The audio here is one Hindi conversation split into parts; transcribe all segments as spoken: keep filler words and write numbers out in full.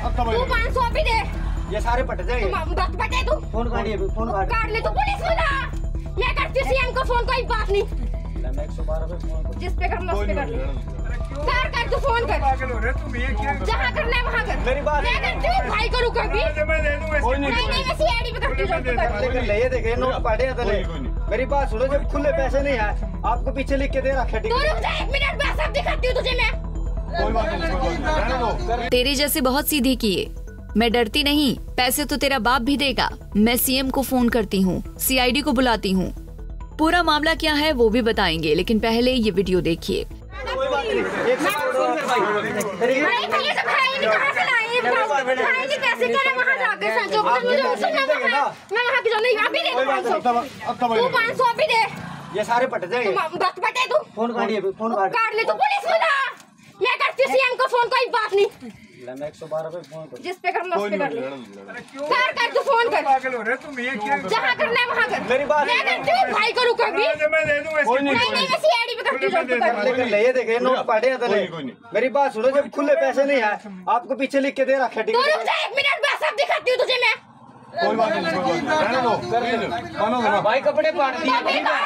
तू पाँच सौ भी दे। ये सारे पट जाएंगे। वक्त पटे तू। फोन काटिए, फोन काट। काट ले तू, पुलिस को ला। मैं करती हूँ सीएम को फोन, कोई बात नहीं। मैं एक सौ बारह पे फोन। जिस पे करना उस पे कर ले। कर कर तू फोन कर। जहाँ करना है वहाँ कर। मेरी बात। मैं करती हूँ भाई को रुको भी। नहीं नहीं मैं सीआईडी पे करती हूँ। लेकिन ले देखे नोट पड़े तो ले। मेरी बात सुनो, जब खुले पैसे नहीं है आपको पीछे लिख के दे रखा। तो रुक जा एक मिनट, मैं सब दिखाती हूँ तुझे मैं। तेरे जैसे बहुत सीधे किए, मैं डरती नहीं। पैसे तो तेरा बाप भी देगा। मैं सीएम को फोन करती हूँ, सीआईडी को बुलाती हूँ। पूरा मामला क्या है वो भी बताएंगे, लेकिन पहले ये वीडियो देखिए। पाँच सौ भी दे। ये सारे पट जाएंगे। वक्त पटे तू। फोन काटिए, फोन काट। काट ले तू, पुलिस को ला। मैं करती हूँ सीएम को फोन, कोई बात नहीं। मैं एक सौ बारह पे फोन कर। जिस पे करना उस पे कर ले। कर कर तू फोन कर। जहाँ करना है वहाँ कर। मेरी बात। मैं करती हूँ भाई को रुको भी। नहीं नहीं मैं सीआईडी पे करती हूँ। लेकिन ले देखे नोट पड़े तो ले। मेरी बात सुनो, जब खुले पैसे नहीं है आपको पीछे लिख के दे रखा। तो रुक जा एक मिनट, मैं सब दिखाती हूँ तुझे मैं। कोई बात नहीं। भाई कपड़े पाड़ दिए।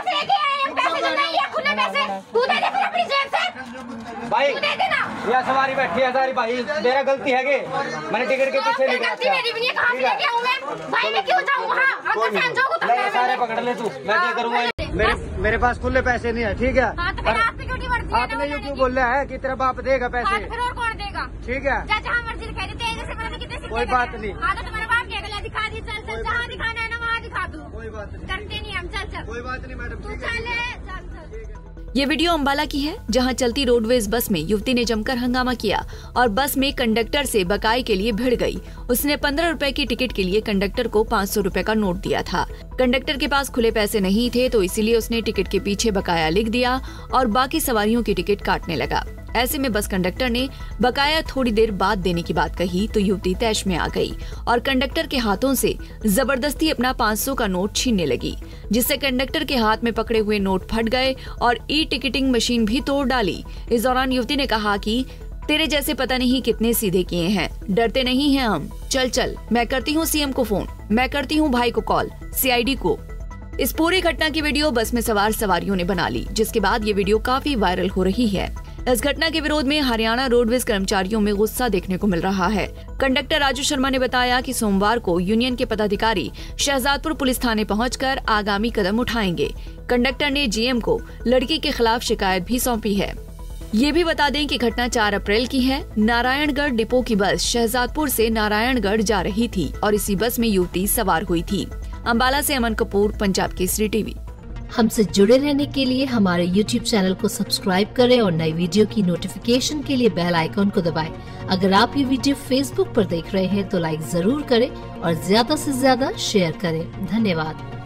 पैसे तो नहीं है, खुले पैसे तू दे दे फिर अपनी जेब से। भाई तू दे देना। यह सवारी बैठी है सारी भाई, मेरा गलती है कि मैंने टिकट के पीछे नहीं गलती मेरी भी नहीं है। कहाँ से लेके आऊँ मैं? भाई मैं क्यों जाऊँ वहाँ? अंदर समझो को ले सारे पकड़ ले तू, मैं क्या करूँगा। मेरे मेरे पास खुले पैसे नहीं है, ठीक है। हाँ तो फिर आप पे क्यों नहीं बढ़ती है? आपने यूँ क्यों बोल रहा है कि तेरा बाप देगा पैसे? फिर और कौन देगा? ठीक है, जहाँ मर्जी दिखाई देते हैं, जैसे मैंने कितने कोई बात नहीं। हाँ तो तुम्हारा बाप क्या दिखा दी, चल चल जहाँ दिखाना है ना वहाँ दिखा दूँ। कोई बात नहीं, करते नहीं हम, चल चल। कोई बात नहीं मैडम। तू चल चल चल। ये वीडियो अम्बाला की है, जहां चलती रोडवेज बस में युवती ने जमकर हंगामा किया और बस में कंडक्टर से बकाये के लिए भिड़ गई। उसने पंद्रह रुपए की टिकट के लिए कंडक्टर को पाँच सौ रुपए का नोट दिया था। कंडक्टर के पास खुले पैसे नहीं थे, तो इसीलिए उसने टिकट के पीछे बकाया लिख दिया और बाकी सवारियों की टिकट काटने लगा। ऐसे में बस कंडक्टर ने बकाया थोड़ी देर बाद देने की बात कही तो युवती तैश में आ गई और कंडक्टर के हाथों से जबरदस्ती अपना पाँच सौ का नोट छीनने लगी, जिससे कंडक्टर के हाथ में पकड़े हुए नोट फट गए और ई टिकटिंग मशीन भी तोड़ डाली। इस दौरान युवती ने कहा कि तेरे जैसे पता नहीं कितने सीधे किए हैं, डरते नहीं हैं हम। चल चल, मैं करती हूँ सीएम को फोन, मैं करती हूँ भाई को कॉल, सीआईडी को। इस पूरी घटना की वीडियो बस में सवार सवारियों ने बना ली, जिसके बाद ये वीडियो काफी वायरल हो रही है। इस घटना के विरोध में हरियाणा रोडवेज कर्मचारियों में गुस्सा देखने को मिल रहा है। कंडक्टर राजू शर्मा ने बताया कि सोमवार को यूनियन के पदाधिकारी शहजादपुर पुलिस थाने पहुंचकर आगामी कदम उठाएंगे। कंडक्टर ने जीएम को लड़की के खिलाफ शिकायत भी सौंपी है। ये भी बता दें कि घटना चार अप्रैल की है। नारायणगढ़ डिपो की बस शहजादपुर से नारायणगढ़ जा रही थी और इसी बस में युवती सवार हुई थी। अम्बाला से अमन कपूर, पंजाब केसरी टीवी। हमसे जुड़े रहने के लिए हमारे यूट्यूब चैनल को सब्सक्राइब करें और नई वीडियो की नोटिफिकेशन के लिए बेल आइकॉन को दबाएं। अगर आप ये वीडियो फेसबुक पर देख रहे हैं तो लाइक जरूर करें और ज्यादा से ज्यादा शेयर करें। धन्यवाद।